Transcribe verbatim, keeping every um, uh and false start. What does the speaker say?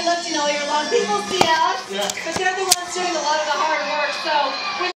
looked, you know, you're a lot of people see us, Yeah. but they're the ones doing a lot of the